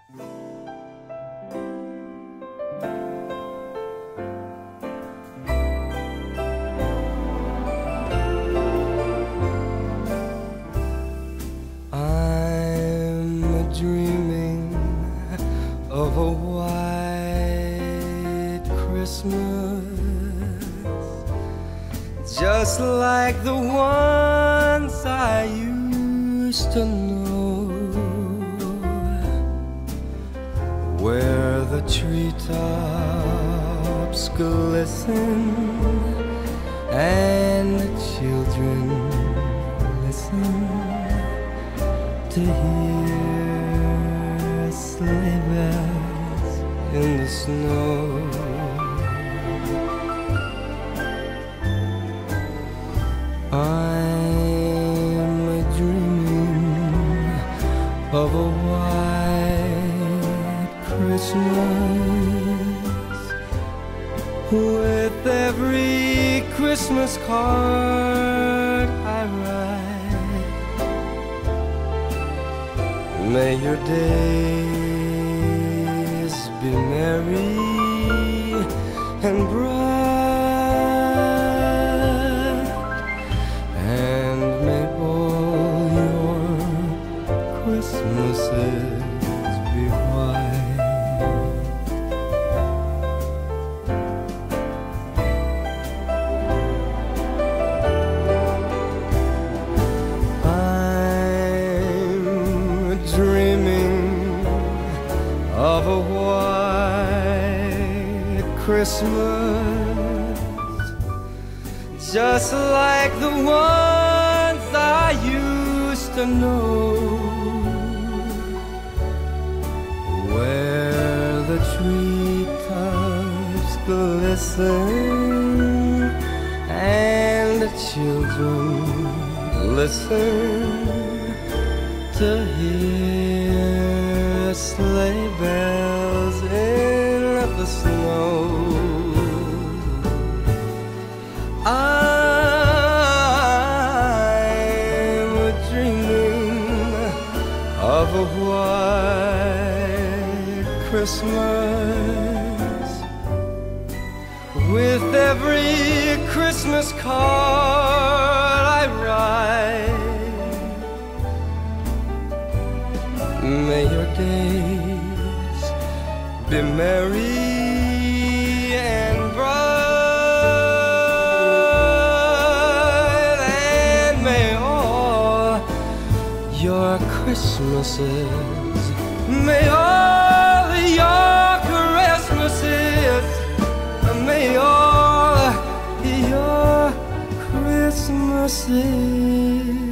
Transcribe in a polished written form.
I'm dreaming of a white Christmas, just like the ones I used to know, where the treetops glisten and the children listen to hear sleigh bells in the snow. I'm dreaming of a white Christmas, with every Christmas card I write. May your days be merry and bright, and may all your Christmases be white. I'm dreaming of a white Christmas, just like the ones I used to know, where the treetops glisten and the children listen to hear sleigh bells in the snow. I'm dreaming of a white Christmas, with every Christmas card I write. May your days be merry and bright, and may all your Christmases, may all your Christmases, may all your Christmases